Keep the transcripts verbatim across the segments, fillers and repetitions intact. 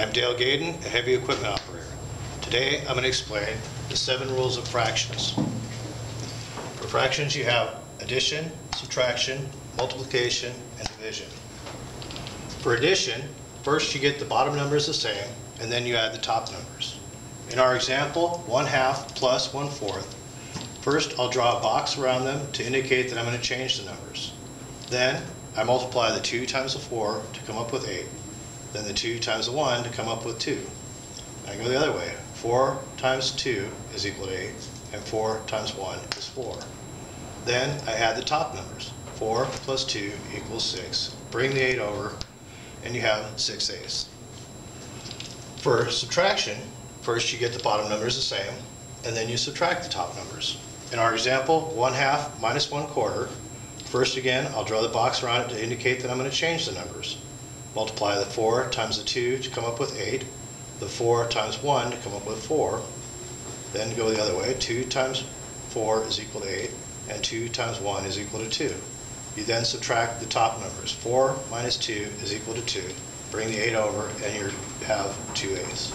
I'm Dale Gaden, a heavy equipment operator. Today I'm going to explain the seven rules of fractions. For fractions you have addition, subtraction, multiplication, and division. For addition, first you get the bottom numbers the same, and then you add the top numbers. In our example, one half plus one fourth, first I'll draw a box around them to indicate that I'm going to change the numbers. Then I multiply the two times the four to come up with eight. Then the two times the one to come up with two. I go the other way. four times two is equal to eight, and four times one is four. Then I add the top numbers. four plus two equals six. Bring the eight over, and you have six eighths. For subtraction, first you get the bottom numbers the same, and then you subtract the top numbers. In our example, one half minus one quarter, first again I'll draw the box around it to indicate that I'm going to change the numbers. Multiply the four times the two to come up with eight, the four times one to come up with four, then go the other way. two times four is equal to eight, and two times one is equal to two. You then subtract the top numbers. four minus two is equal to two. Bring the eight over, and you have two eighths.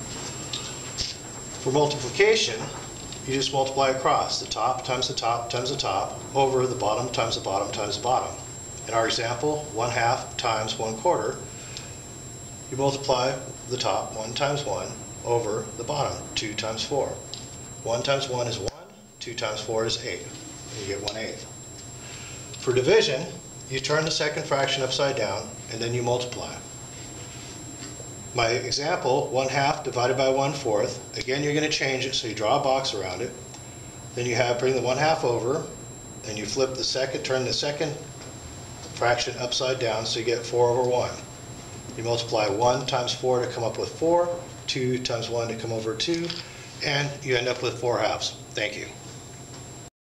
For multiplication, you just multiply across. The top times the top times the top over the bottom times the bottom times the bottom. In our example, one half times one quarter, you multiply the top, one times one, over the bottom, two times four. one times one is one, two times four is eight. You get one eighth. For division, you turn the second fraction upside down, and then you multiply. My example, one half divided by one fourth, again you're going to change it, so you draw a box around it. Then you have, bring the one half over, and you flip the second, turn the second fraction upside down, so you get four over one. You multiply one times four to come up with four, two times one to come over two, and you end up with four halves. Thank you.